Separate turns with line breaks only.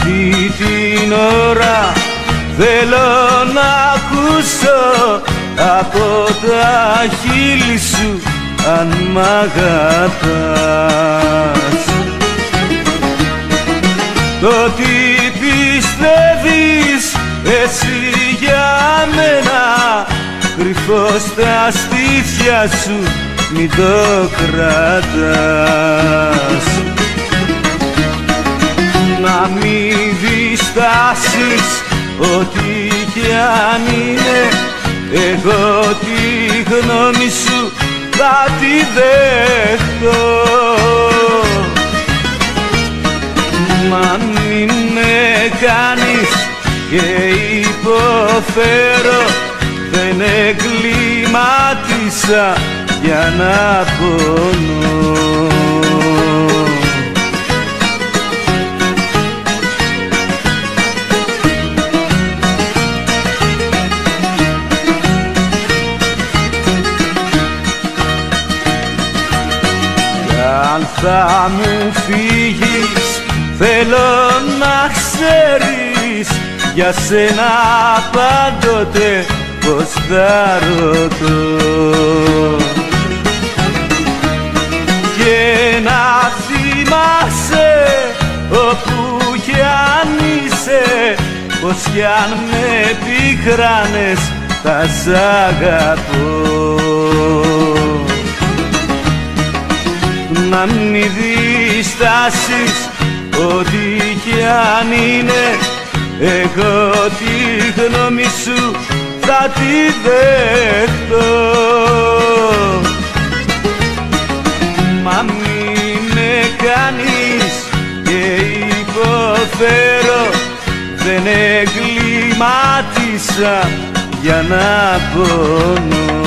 Αυτή την ώρα θέλω να ακούσω από τα χείλη σου αν μ' αγαπάς. Το τι πιστεύεις εσύ για μένα κρυφό στα στήθια σου μην το κρατάς. Να μη διστάσεις ό,τι κι αν είναι, εγώ τη γνώμη σου θα τη δέχτω. Μα μην με κάνεις και υποφέρω, δεν εγκλημάτισα για να πονώ. Αν θα μου φύγεις θέλω να ξέρεις για σένα πάντοτε πως θα ρωτώ και να θυμάσαι όπου κι αν είσαι, πως κι αν με πικράνες θα σ' αγαπώ. Να μη διστάσεις ό,τι κι αν είναι, εγώ τη γνώμη σου θα τη δέχτω. Μα μη με κάνεις και υποφέρω, δεν εγκλημάτισα για να πονώ.